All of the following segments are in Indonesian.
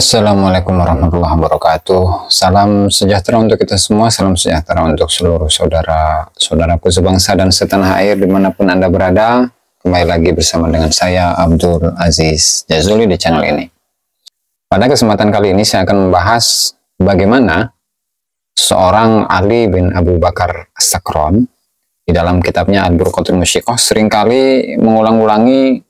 Assalamualaikum warahmatullahi wabarakatuh. Salam sejahtera untuk kita semua, salam sejahtera untuk seluruh saudara-saudaraku sebangsa dan setanah air dimanapun Anda berada. Kembali lagi bersama dengan saya Abdul Aziz Jazuli di channel ini. Pada kesempatan kali ini saya akan membahas bagaimana seorang Ali bin Abu Bakar As-Sakran di dalam kitabnya Al-Burqatul Musyiqah seringkali mengulang-ulangi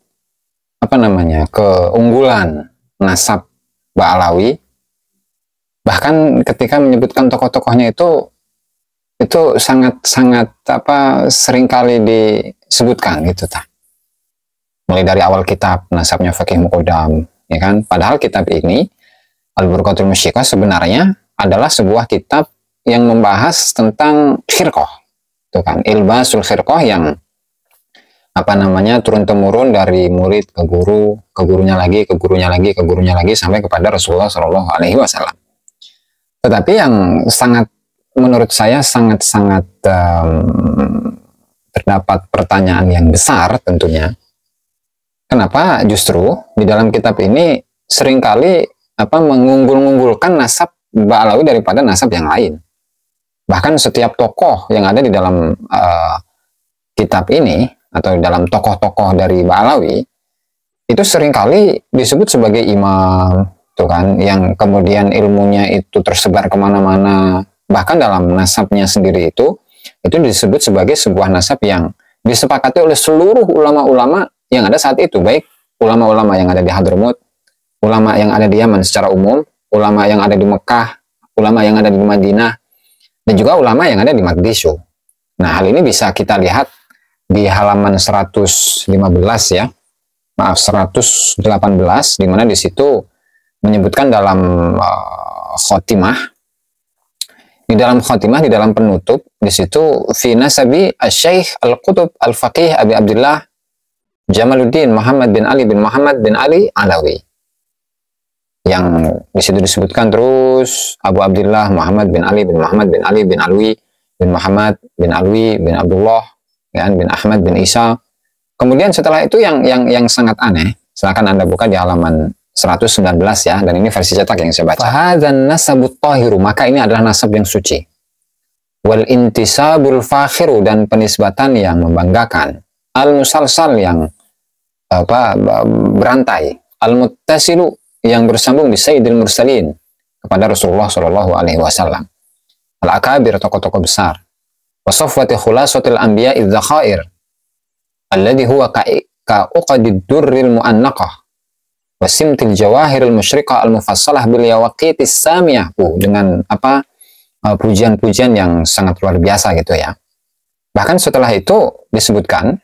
keunggulan nasab Ba'alawi. Bahkan ketika menyebutkan tokoh-tokohnya itu sangat seringkali disebutkan gitu ta. Mulai dari awal kitab nasabnya Faqih Muqaddam, ya kan? Padahal kitab ini Al-Burqatul Musyiqah sebenarnya adalah sebuah kitab yang membahas tentang khirqah. Itu kan, ilbasul khirqah yang turun-temurun dari murid ke guru, ke gurunya lagi, ke gurunya lagi, ke gurunya lagi, sampai kepada Rasulullah Shallallahu Alaihi Wasallam. Tetapi yang menurut saya sangat terdapat pertanyaan yang besar tentunya. Kenapa justru di dalam kitab ini seringkali mengunggul-unggulkan nasab Ba'alawi daripada nasab yang lain. Bahkan setiap tokoh yang ada di dalam kitab ini, atau dalam tokoh-tokoh dari Ba'alawi, itu seringkali disebut sebagai imam, tuh kan, yang kemudian ilmunya itu tersebar kemana-mana. Bahkan dalam nasabnya sendiri itu disebut sebagai sebuah nasab yang disepakati oleh seluruh ulama-ulama yang ada saat itu, baik ulama-ulama yang ada di Hadramut, ulama yang ada di Yaman secara umum, ulama yang ada di Mekah, ulama yang ada di Madinah, dan juga ulama yang ada di Maqdishu. Nah, hal ini bisa kita lihat di halaman 118 ya, 118, di mana di situ menyebutkan dalam khotimah, di dalam penutup, di situ fi nasabi asy-Syaikh Al-Qutb Al-Faqih Abi Abdullah Jamaluddin Muhammad bin Ali bin Muhammad bin Ali Alawi, yang di situ disebutkan terus Abu Abdullah Muhammad bin Ali bin Muhammad bin Ali bin Alwi bin Muhammad bin Alwi bin Abdullah bin Ahmad bin Isa. Kemudian setelah itu yang sangat aneh, silakan Anda buka di halaman 119 ya, dan ini versi cetak yang saya baca. Fahadzan nasabut tahiru, maka ini adalah nasab yang suci. Wal intisabul fakhiru, dan penisbatan yang membanggakan. Al musalsal, yang berantai. Al muttasilu, yang bersambung di Sayyidil Mursalin, kepada Rasulullah Shallallahu Alaihi Wasallam. Al akabir, tokoh-tokoh besar. Wasofwati khulasatil anbiya idzakhair alladhi huwa ka'uqadid durril mu'annaqah wasimtil jawahiril musyriqah al-mufassalah bil yawaqitis samiyah, dengan pujian-pujian yang sangat luar biasa gitu ya. Bahkan setelah itu disebutkan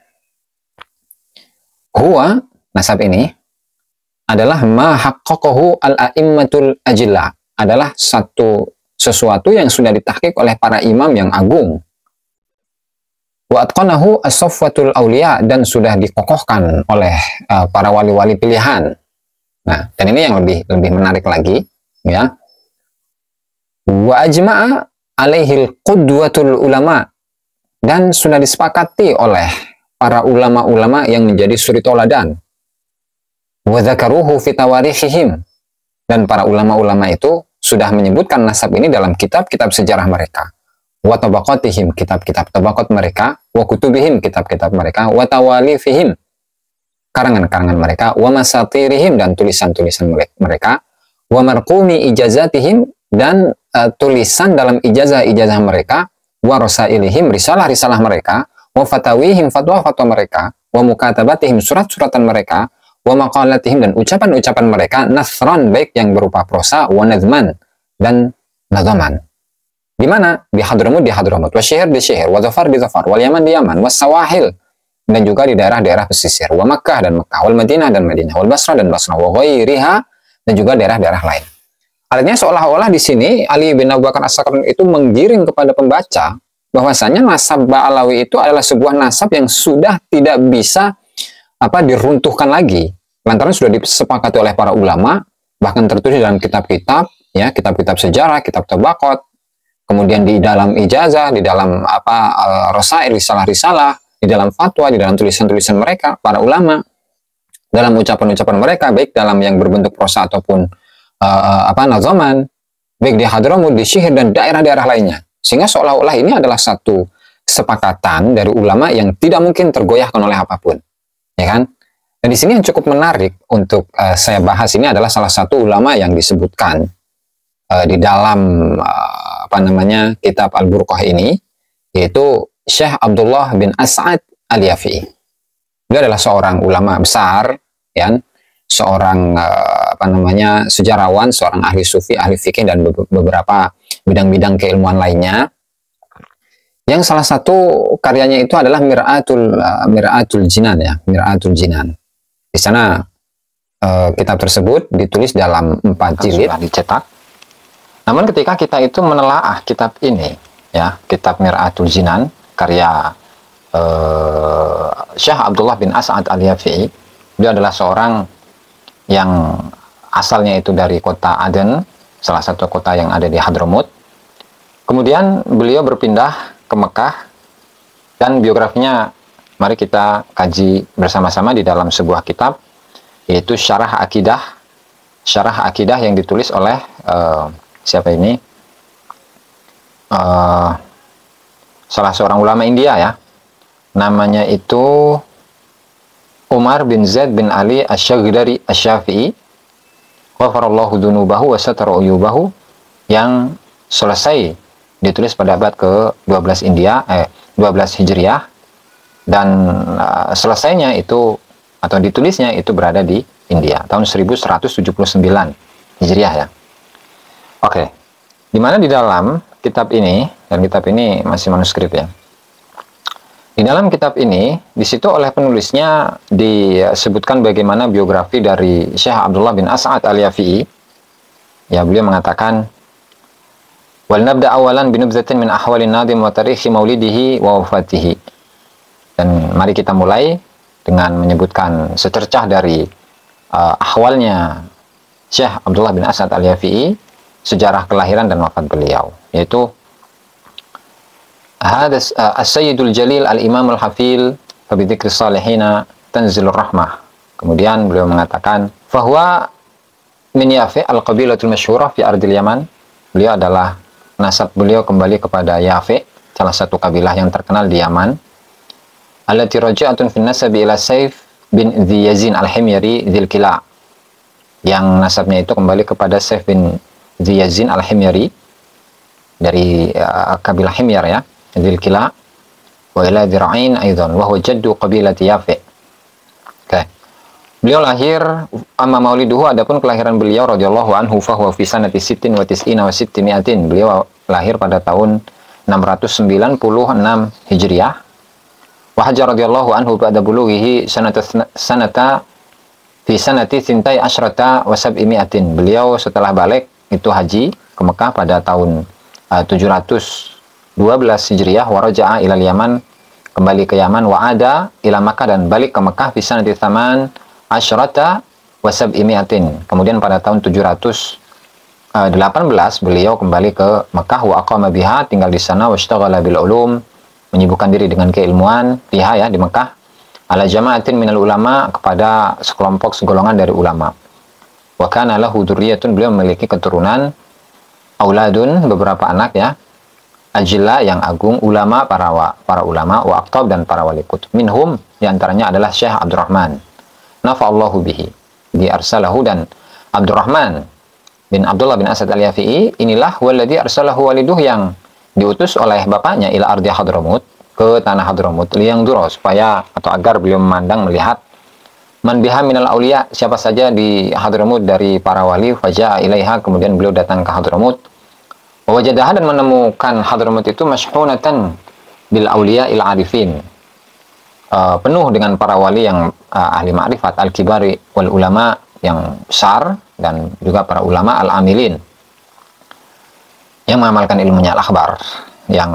huwa, nasab ini adalah ma haqqaqahu al-a'immatul ajillah, adalah sesuatu yang sudah ditahqiq oleh para imam yang agung. Wa atqanahu as-safwatul awliya, dan sudah dikokohkan oleh para wali-wali pilihan. Nah, dan ini yang lebih menarik lagi ya. Wa ajma'a alaihil qudwatul ulama, dan sudah disepakati oleh para ulama-ulama yang menjadi suri tauladan. Wa dzakaruhu fi tawarikhihim, dan para ulama-ulama itu sudah menyebutkan nasab ini dalam kitab-kitab sejarah mereka. Wa tabaqatihim, kitab-kitab tabaqat mereka, wa kutubihim, kitab-kitab mereka, wa tawalifihim, karangan-karangan mereka, wa masatirihim, dan tulisan-tulisan mereka, wa marqumi ijazatihim, dan tulisan dalam ijazah-ijazah mereka, wa rasailihim, risalah-risalah mereka, wa fatawihim, fatwa-fatwa mereka, wa mukatabatihim, surat-suratan mereka, wa maqalatihim, dan ucapan-ucapan mereka, nasran, baik yang berupa prosa, wa nazman, dan nazaman. Di mana? Di Hadramut, wa Syihr di Syihr, wa Zafar di Zafar, wal Yaman di Yaman, wa Sawahil, dan juga di daerah-daerah pesisir, wa Makkah dan Makkah, wal Madinah dan Madinah, wal Basrah dan Basrah, wa ghairiha, dan juga daerah-daerah lain. Artinya seolah-olah di sini Ali bin Abu Bakar As-Sakran itu menggiring kepada pembaca bahwasanya nasab Ba'alawi itu adalah sebuah nasab yang sudah tidak bisa diruntuhkan lagi, lantaran sudah disepakati oleh para ulama, bahkan tertulis dalam kitab-kitab ya, kitab-kitab sejarah, kitab tabaqat, kemudian di dalam ijazah, di dalam rasail, risalah-risalah, di dalam fatwa, di dalam tulisan-tulisan mereka para ulama, dalam ucapan-ucapan mereka, baik dalam yang berbentuk prosa ataupun nazoman, baik di Hadramut, di Syihir, dan daerah-daerah lainnya. Sehingga seolah-olah ini adalah satu kesepakatan dari ulama yang tidak mungkin tergoyahkan oleh apapun, ya kan? Dan di sini yang cukup menarik untuk saya bahas ini adalah salah satu ulama yang disebutkan di dalam kitab Al-Burqah ini, yaitu Syekh Abdullah bin As'ad Al-Yafi'i. Dia adalah seorang ulama besar, ya, seorang sejarawan, seorang ahli sufi, ahli fikih, dan beberapa bidang-bidang keilmuan lainnya. Yang salah satu karyanya itu adalah Mir'atul Jinan, ya, Mir'atul Jinan. Di sana kitab tersebut ditulis dalam 4 jilid, dicetak. Namun ketika kita itu menelaah kitab ini, ya, kitab Mir'atul Jinan karya Syekh Abdullah bin As'ad Al-Yafi'i, dia adalah seorang yang asalnya itu dari kota Aden, salah satu kota yang ada di Hadramut. Kemudian beliau berpindah ke Mekah, dan biografinya mari kita kaji bersama-sama di dalam sebuah kitab, yaitu Syarah Akidah yang ditulis oleh siapa ini? Salah seorang ulama India, ya. Namanya itu Umar bin Zaid bin Ali Asy-Syaghdari Asy-Syafi'i, ghafarallahu dzunubahu wa satara uyubahu, yang selesai ditulis pada abad ke-12 12 Hijriah, dan selesainya itu atau ditulisnya itu berada di India tahun 1179 Hijriah, ya. Oke. Dimana di dalam kitab ini, dan kitab ini masih manuskrip, ya. Di dalam kitab ini, di situ oleh penulisnya disebutkan bagaimana biografi dari Syekh Abdullah bin As'ad Al-Yafi'i. Ya, beliau mengatakan, wal nabda awalan binubzatin min ahwalin nadim wa tarikhi maulidihi wa wafatihi. Dan mari kita mulai dengan menyebutkan secercah dari ahwalnya Syekh Abdullah bin As'ad Al-Yafi'i, sejarah kelahiran dan wafat beliau, yaitu As-Sayyidul Jalil Al-Imam Al-Hafil Fabidhikri Salihina Tanzilur Rahmah. Kemudian beliau mengatakan, fahuwa min Yafi' al-qabilatul masyhurah fi ardil Yaman. Beliau adalah, nasab beliau kembali kepada Yafi', salah satu kabilah yang terkenal di Yaman. Allati raja'atun fin nasabi ila Saif bin Dhi Yazin Al-Himyari Dzil Kila. Yang nasabnya itu kembali kepada Saif bin Dhi Yazin Al-Himyari dari kabilah Himyar, ya, Dzil Kila, wa ila Dir'ain aidan wa huwa jaddu qabilati Yafi'. Oke. Beliau lahir, amma mauliduhu, adapun kelahiran beliau radhiyallahu anhu, fa huwa fi sanati 60 wa 90 wa 600. Beliau lahir pada tahun 696 Hijriah. Wa hajja radhiyallahu anhu ba'da bulughihi sanata fi sanati 12 wa 700. Beliau setelah balik itu haji ke Mekah pada tahun 712 Hijriah, wa raja'a ilal Yaman, kembali ke Yaman, wa ada ila Makkah, dan balik ke Mekah fi sanati 18 wa 700. Kemudian pada tahun 718 beliau kembali ke Mekah, wa aqama biha, tinggal di sana, wa ishtaghala bil ulum, menyibukkan diri dengan keilmuan biha, ya, di Mekah, ala jama'atin minal ulama, kepada sekelompok segolongan dari ulama. Wa kana lahu dzurriyyatun, beliau memiliki keturunan, auladun, beberapa anak, ya, ajilla, yang agung, ulama, para ulama, wa aqtab, dan para wali kutub. Minhum, diantaranya adalah Syekh Abdurrahman nafa'allahu bihi bi arsalahu, dan Abdurrahman bin Abdullah bin As'ad Al-Yafi'i inilah walladhi arsalahu waliduh, yang diutus oleh bapaknya ila ardi Hadramut, ke tanah Hadramut, liyang duro, supaya atau agar beliau memandang, melihat, man biha minal auliya, siapa saja di Hadramut dari para wali, faja'a ilaiha, kemudian beliau datang ke Hadramut, wajadaha, dan menemukan Hadramut itu masyhunatan bil auliya il arifin, penuh dengan para wali yang ahli ma'rifat, al-kibari wal ulama, yang besar, dan juga para ulama al-amilin, yang mengamalkan ilmunya, al-akhbar, yang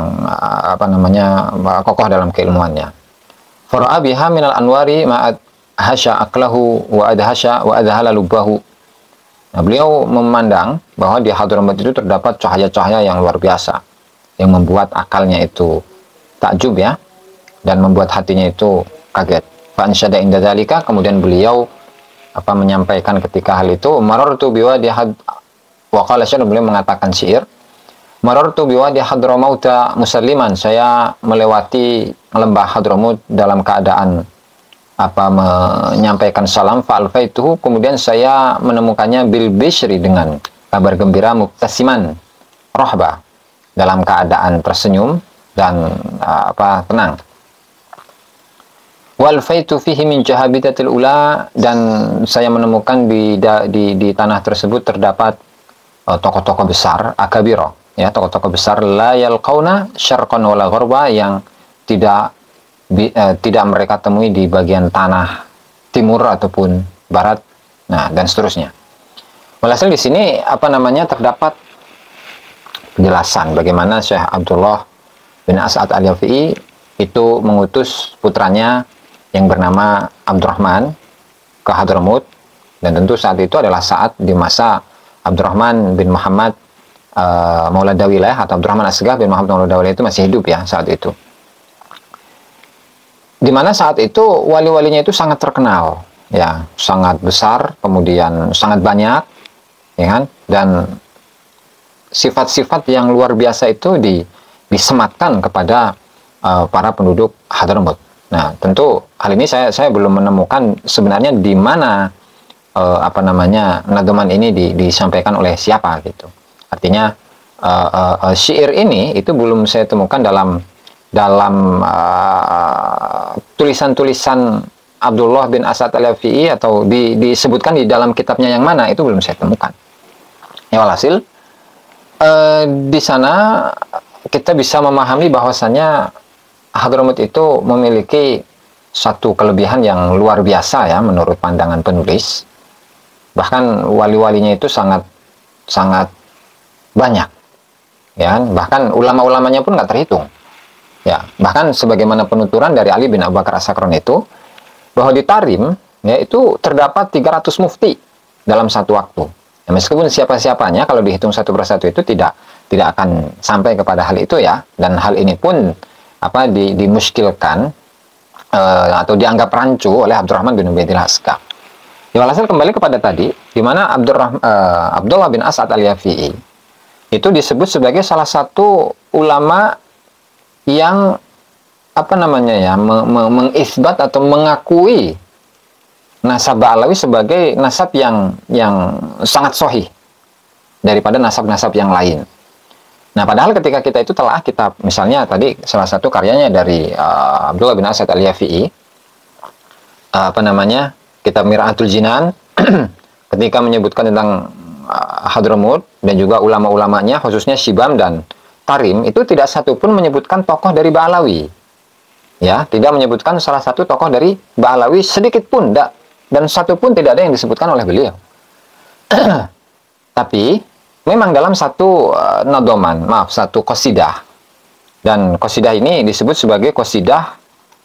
kokoh dalam keilmuannya. Fara'a biha minal anwari ma'ad hasya aklahu wa adhasya wa adhala lubbahu. Nah, beliau memandang bahwa di Hadramut itu terdapat cahaya-cahaya yang luar biasa, yang membuat akalnya itu takjub, ya, dan membuat hatinya itu kaget. Fa ansyada inda dzalika, kemudian beliau menyampaikan ketika hal itu, marartu biwadi wa qala syair, beliau mengatakan syair, marartu biwadi Hadramauta musalliman, saya melewati lembah Hadramaut dalam keadaan menyampaikan salam, fa'alfaituhu, kemudian saya menemukannya bil bishri, dengan kabar gembira, muktasiman rohba, dalam keadaan tersenyum dan tenang. Walfaitu fihi min jahabitatil ula, dan saya menemukan di tanah tersebut terdapat tokoh-tokoh besar, akabiro, ya, tokoh-tokoh besar, la yalqauna syarqan wala gharba, yang tidak mereka temui di bagian tanah timur ataupun barat, nah, dan seterusnya. Walhasil di sini terdapat penjelasan bagaimana Syekh Abdullah bin As'ad al-Yafi'i itu mengutus putranya yang bernama Abdurrahman ke Hadramaut, dan tentu saat itu adalah saat di masa Abdurrahman bin Muhammad Maula Dawilah, atau Abdurrahman Asgaf bin Muhammad Maula Dawilah itu masih hidup ya saat itu. Dimana saat itu wali-walinya itu sangat terkenal, ya, sangat besar, kemudian sangat banyak, ya kan, dan sifat-sifat yang luar biasa itu disematkan kepada para penduduk Hadramaut. Nah, tentu hal ini saya belum menemukan sebenarnya di mana nadoman ini disampaikan oleh siapa gitu. Artinya syair ini itu belum saya temukan dalam tulisan-tulisan Abdullah bin As'ad al-Yafi'i, atau disebutkan di dalam kitabnya yang mana, itu belum saya temukan. Ya, walhasil di sana kita bisa memahami bahwasannya Hadramaut itu memiliki satu kelebihan yang luar biasa ya menurut pandangan penulis. Bahkan wali-walinya itu sangat banyak, ya, bahkan ulama-ulamanya pun nggak terhitung. Ya, bahkan sebagaimana penuturan dari Ali bin Abu Bakar As-Sakron itu, bahwa di Tarim ya itu terdapat 300 mufti dalam satu waktu. Ya, meskipun siapa-siapanya kalau dihitung satu persatu itu tidak akan sampai kepada hal itu ya, dan hal ini pun dimuskilkan atau dianggap rancu oleh Abdurrahman bin Ubaidillah Asgaf. Ya, walhasil kembali kepada tadi, di mana Abdullah bin As'ad al-Yafi'i itu disebut sebagai salah satu ulama yang mengisbat atau mengakui nasab Ba'alawi sebagai nasab yang sangat sahih daripada nasab-nasab yang lain. Nah, padahal ketika kita itu telah kitab, misalnya tadi salah satu karyanya dari Abdullah bin As'ad al-Yafi'i, kitab Mir'atul Jinan, ketika menyebutkan tentang Hadramaut dan juga ulama-ulamanya, khususnya Shibam dan Tarim, itu tidak satu pun menyebutkan tokoh dari Ba'alawi. Ya, tidak menyebutkan salah satu tokoh dari Ba'alawi sedikit pun, dan satu pun tidak ada yang disebutkan oleh beliau. Tapi memang dalam satu satu qasidah, dan qasidah ini disebut sebagai qasidah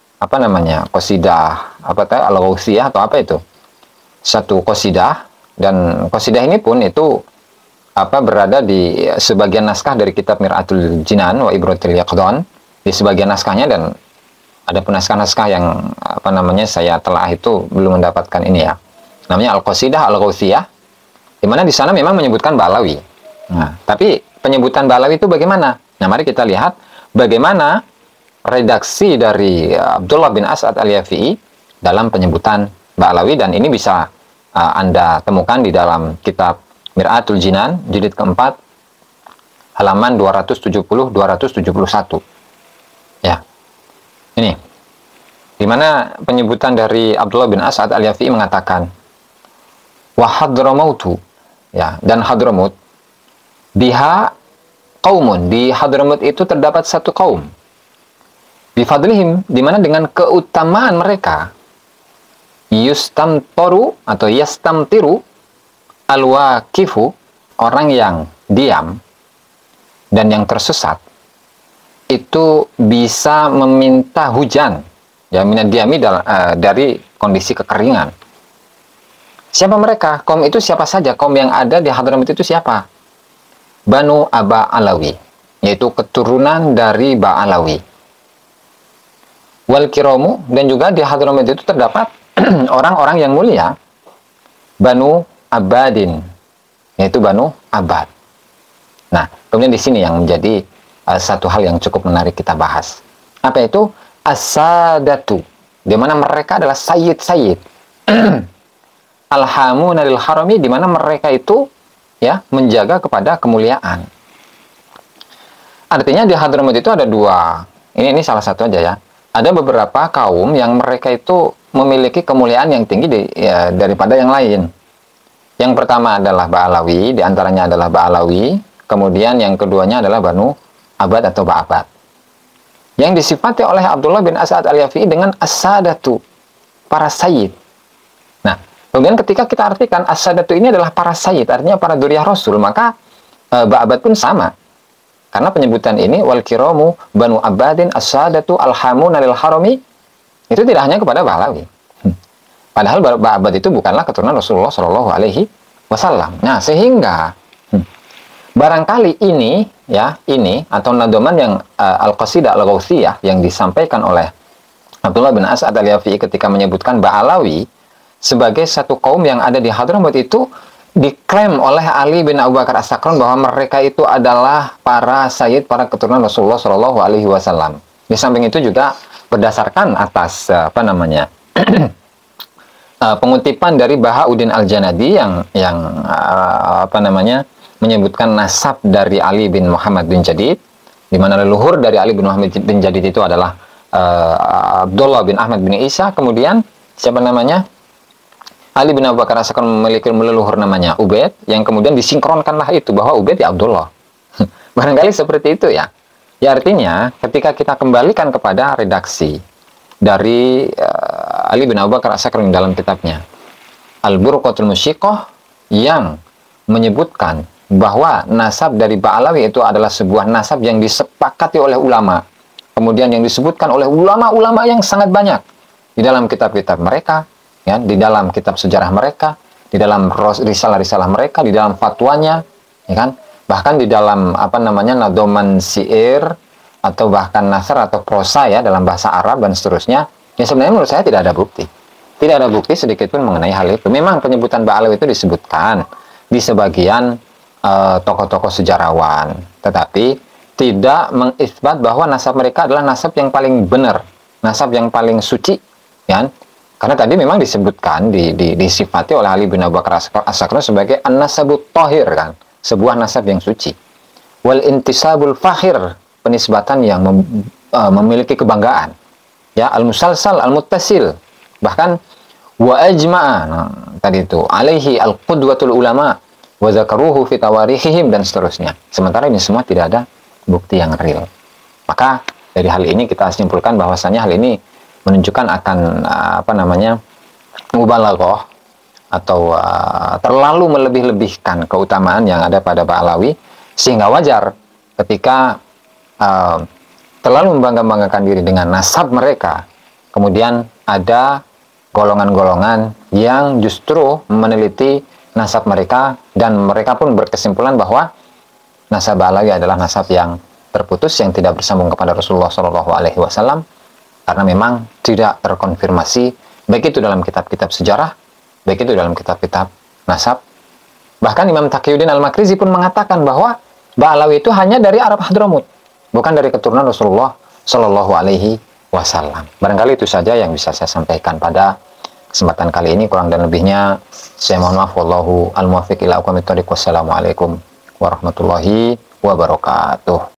al-Ghawthiyah atau apa itu, satu qasidah, dan qasidah ini pun itu berada di sebagian naskah dari kitab Mir'atul Jinan wa Ibratul Yaqdan, di sebagian naskahnya, dan ada pun naskah-naskah yang saya telah itu belum mendapatkan ini ya, namanya al-Qasidah al-Ghawthiyah, di mana di sana memang menyebutkan Ba'alawi. Nah, tapi penyebutan Ba'alawi itu bagaimana? Nah, mari kita lihat bagaimana redaksi dari Abdullah bin As'ad al-Yafi'i dalam penyebutan Ba'alawi, dan ini bisa Anda temukan di dalam kitab Mir'atul Jinan, jilid keempat, halaman 270-271. Ya, ini, di mana penyebutan dari Abdullah bin As'ad al-Yafi'i mengatakan, wa Hadramautu, ya, dan Hadramaut, biha qaumun, di Hadramaut itu terdapat satu kaum, bifadlihim, di mana dengan keutamaan mereka, yustamtoru atau yastamtiru al-waqifu, orang yang diam dan yang tersesat itu bisa meminta hujan, ya, minadiami dari kondisi kekeringan. Siapa mereka? Kaum itu siapa saja? Kaum yang ada di Hadramaut itu siapa? Banu Aba Alawi, yaitu keturunan dari Ba'alawi. Wal Kiromu, dan juga di Hadramaut itu terdapat orang-orang yang mulia, Banu Abadin, yaitu Banu Abad. Nah, kemudian di sini yang menjadi satu hal yang cukup menarik kita bahas. Apa itu? As-sadatu, di mana mereka adalah sayyid-sayyid. Alhamuna lil harami, di mana mereka itu ya menjaga kepada kemuliaan. Artinya di Hadramut itu ada dua. Ini salah satu aja ya. Ada beberapa kaum yang mereka itu memiliki kemuliaan yang tinggi daripada yang lain. Yang pertama adalah Ba'alawi, di antaranya adalah Ba'alawi. Kemudian yang keduanya adalah Banu Abad atau Ba'abad. Yang disifati oleh Abdullah bin As'ad al-Yafi'i dengan as-sadatu, para sayyid. Nah, kemudian ketika kita artikan as-sadatu ini adalah para sayyid, artinya para duriyah Rasul, maka Ba'abad pun sama. Karena penyebutan ini, wal kiramu Banu Abadin as-sadatu alhamuna lil harami, itu tidak hanya kepada Ba'alawi. Padahal Ba'abad itu bukanlah keturunan Rasulullah Shallallahu Alaihi Wasallam. Nah, sehingga barangkali ini atau nadoman yang Al-Qasidah Al-Ghawthiyah yang disampaikan oleh Abdullah bin As'ad al-Yafi'i ketika menyebutkan Ba'alawi sebagai satu kaum yang ada di Hadramut itu diklaim oleh Ali bin Abu Bakar As-Sakran bahwa mereka itu adalah para sayyid, para keturunan Rasulullah Shallallahu Alaihi Wasallam. Di samping itu juga berdasarkan atas pengutipan dari Bahauddin Al-Janadi yang menyebutkan nasab dari Ali bin Muhammad bin Jadid, di mana leluhur dari Ali bin Muhammad bin Jadid itu adalah Abdullah bin Ahmad bin Isa. Kemudian siapa namanya? Ali bin Abu Bakar As-Sakran memiliki leluhur namanya Ubaid, yang kemudian disinkronkanlah itu bahwa Ubaid ya Abdullah. Barangkali seperti itu ya. Ya, artinya ketika kita kembalikan kepada redaksi dari Ali bin Abu Bakar As-Sakran dalam kitabnya Al-Burqatul Musyiqah yang menyebutkan bahwa nasab dari Ba'alawi itu adalah sebuah nasab yang disepakati oleh ulama. Kemudian yang disebutkan oleh ulama-ulama yang sangat banyak di dalam kitab-kitab mereka, ya, di dalam kitab sejarah mereka, di dalam risalah-risalah mereka, di dalam fatwanya, ya kan? Bahkan di dalam nadoman syair atau bahkan nasr atau prosa ya dalam bahasa Arab dan seterusnya. Ya, sebenarnya menurut saya tidak ada bukti. Tidak ada bukti sedikit pun mengenai hal itu. Memang penyebutan Ba'alawi itu disebutkan di sebagian tokoh-tokoh sejarawan, tetapi tidak mengisbat bahwa nasab mereka adalah nasab yang paling benar, nasab yang paling suci, ya. Karena tadi memang disebutkan disifati oleh Ali bin Abu Bakar As-Sakran sebagai an-nasabut thahir, kan, sebuah nasab yang suci. Wal intisabul fakhir, penisbatan yang memiliki kebanggaan. Ya, al-musalsal al-muttasil, bahkan wa ajma'a, tadi itu alaihi al-qudwatul ulama wa zakaruhu fi tawarihihim dan seterusnya. Sementara ini semua tidak ada bukti yang real. Maka dari hal ini kita simpulkan bahwasanya hal ini menunjukkan akan mubalaghah atau terlalu melebih-lebihkan keutamaan yang ada pada Ba'alawi, sehingga wajar ketika terlalu membangga-banggakan diri dengan nasab mereka. Kemudian ada golongan-golongan yang justru meneliti nasab mereka dan mereka pun berkesimpulan bahwa nasab Ba'alawi adalah nasab yang terputus, yang tidak bersambung kepada Rasulullah Shallallahu Alaihi Wasallam, karena memang tidak terkonfirmasi baik itu dalam kitab-kitab sejarah, baik itu dalam kitab-kitab nasab. Bahkan Imam Taqiyuddin Al-Makrizi pun mengatakan bahwa Ba'alawi itu hanya dari Arab Hadramut, bukan dari keturunan Rasulullah Shallallahu Alaihi Wasallam. Barangkali itu saja yang bisa saya sampaikan pada kesempatan kali ini. Kurang dan lebihnya saya mohon maaf. Wallahu al-muwaffiq ila aqwamit thoriq. Wassalamualaikum warahmatullahi wabarakatuh.